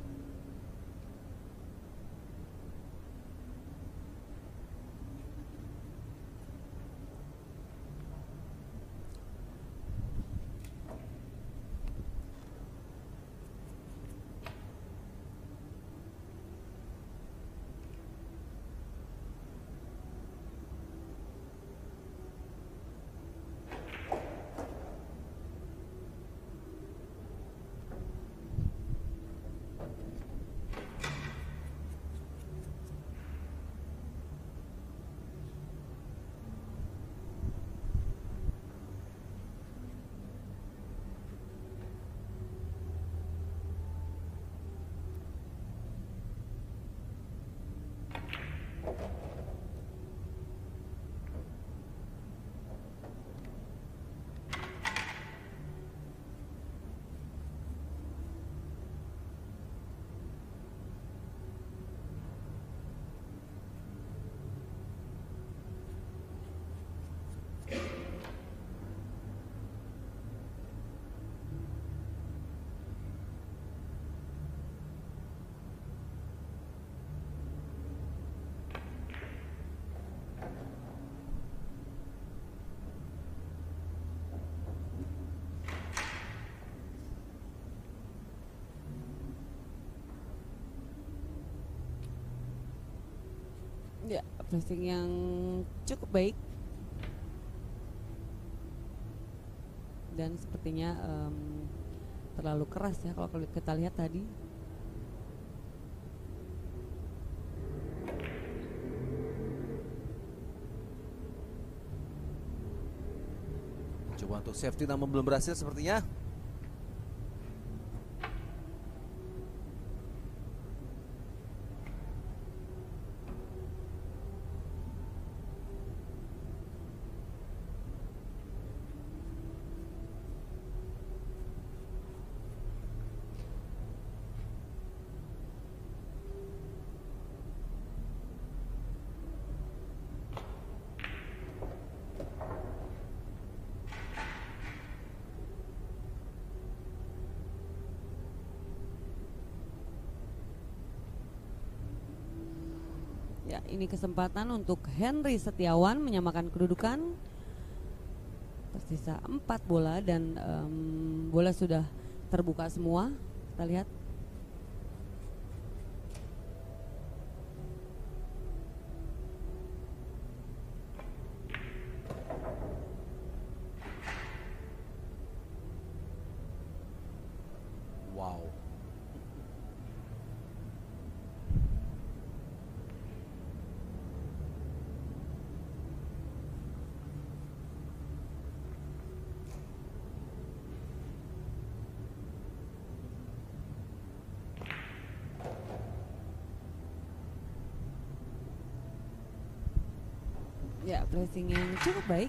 Ya, passing yang cukup baik. Dan sepertinya em, terlalu keras ya kalau kita lihat tadi. Coba untuk safety namun belum berhasil sepertinya. Ya, ini kesempatan untuk Henry Setiawan menyamakan kedudukan. Tersisa empat bola dan um, bola sudah terbuka semua. Kita lihat. Wow. Ya, pressing yang cukup baik.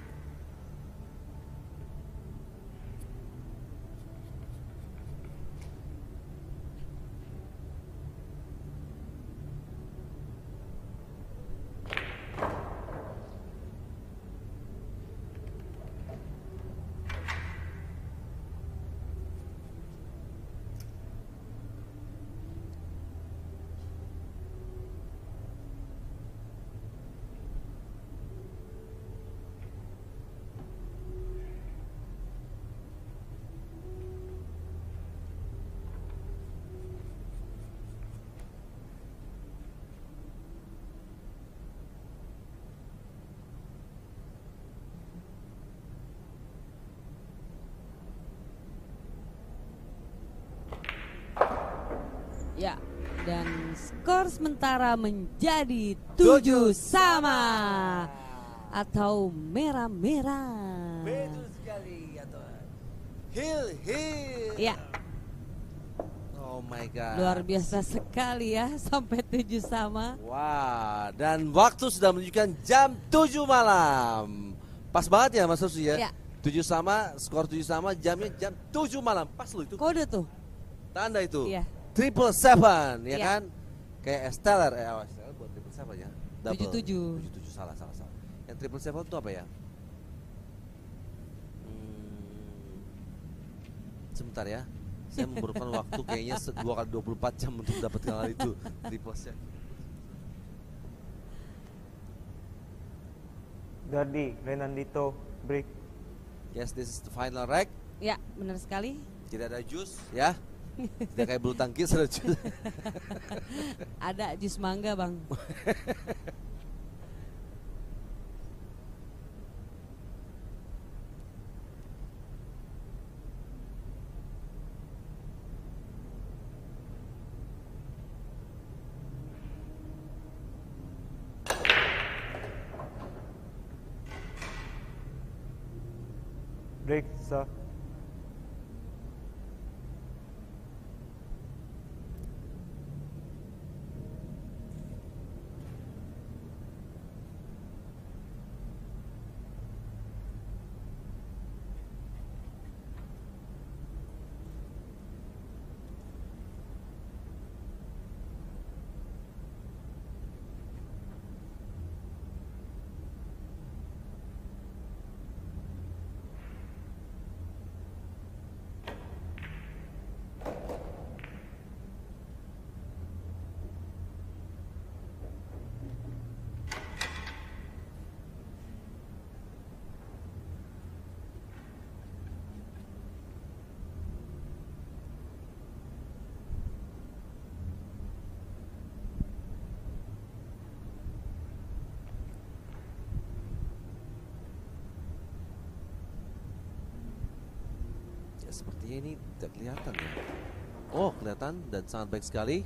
Ya, dan skor sementara menjadi tujuh sama atau merah-merah. Betul sekali ya Tuhan. Hill, hill. Ya, Oh my god. luar biasa sekali ya, sampai tujuh sama. Wah, dan waktu sudah menunjukkan jam tujuh malam. Pas banget ya Mas Susi ya. Ya. tujuh sama, skor tujuh sama, jamnya jam tujuh malam. Pas loh itu. Kode tuh. Tanda itu. Iya. Triple seven, ya Iya. kan? Kayak Esteller, eh awas, Esteller buat triple seven ya. Double. Tujuh tujuh. Tujuh tujuh, salah, salah, salah. Yang triple seven itu apa ya? Hmm, sebentar ya. Saya memerlukan waktu kayaknya se- dua kali dua puluh empat jam untuk mendapatkan hal itu. Triple seven. Dardi Renandito break. Yes, this is the final rack. Ya, benar sekali. Tidak ada jus, ya. Tidak kayak bulu tangkis ada jus. Ada jus mangga, Bang. Break, sir. Ya, sepertinya ini tidak kelihatan ya. Oh, kelihatan dan sangat baik sekali.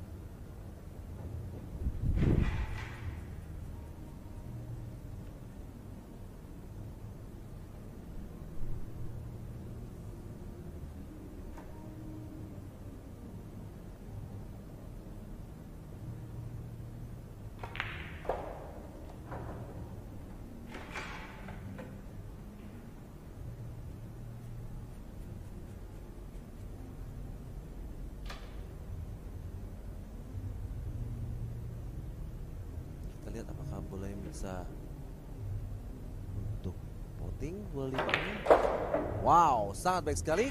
Kita lihat apakah bola yang bisa untuk potting bola lima ini. Wow, sangat baik sekali.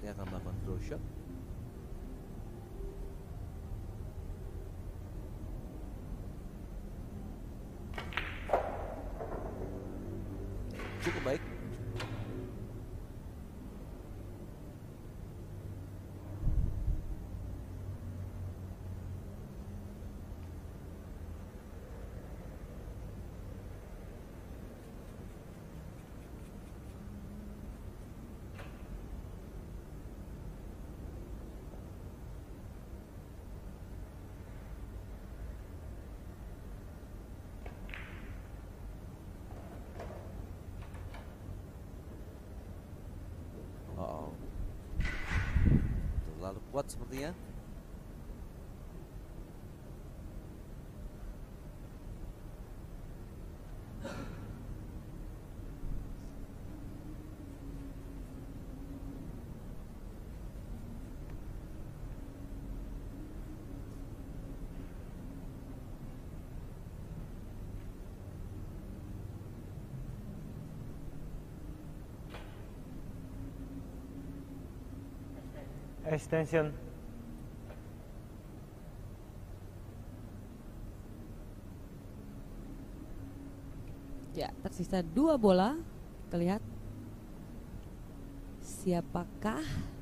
sepertinya akan melakukan draw shot. Cukup baik. Oh, terlalu kuat sepertinya. Extension. Ya, tersisa dua bola. Kita lihat siapakah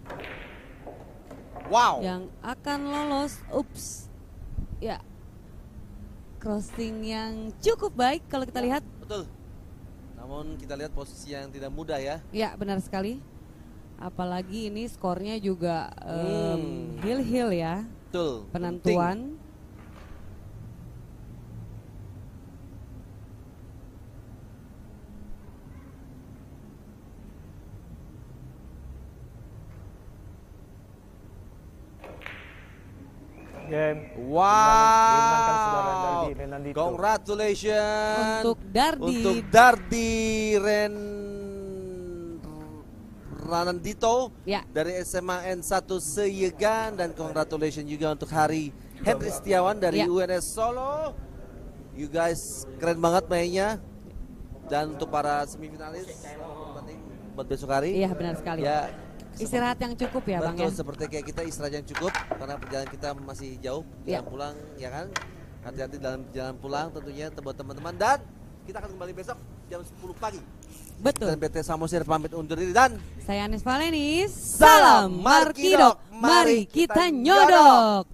Wow. yang akan lolos. Ups. Ya. Crossing yang cukup baik kalau kita lihat. Betul. Namun kita lihat posisi yang tidak mudah ya. Ya, benar sekali. Apalagi ini skornya juga um, Hmm. heel-heel ya. Betul. Penentuan. Game. Dimenangkan saudara Wow. Dardi Renandito. Congratulations Untuk Dardi. Untuk Dardi Ren Renandito Ya. dari S M A N satu Seyegan, dan congratulations juga untuk Hari Henry Setiawan dari Ya. U N S Solo. You guys keren banget mainnya. Dan untuk para semifinalis buat besok hari. Iya, benar sekali. Ya, Istirahat yang cukup ya, Bang betul, ya. seperti kayak kita istirahat yang cukup karena perjalanan kita masih jauh. Ya. Jalan pulang ya kan. Hati-hati dalam jalan pulang tentunya buat teman-teman, dan kita akan kembali besok jam sepuluh pagi. Dan Betul. B T Samosir pamit undur diri, dan Saya Anis Valenis. Salam Salam Markidok. Markidok. Mari kita nyodok.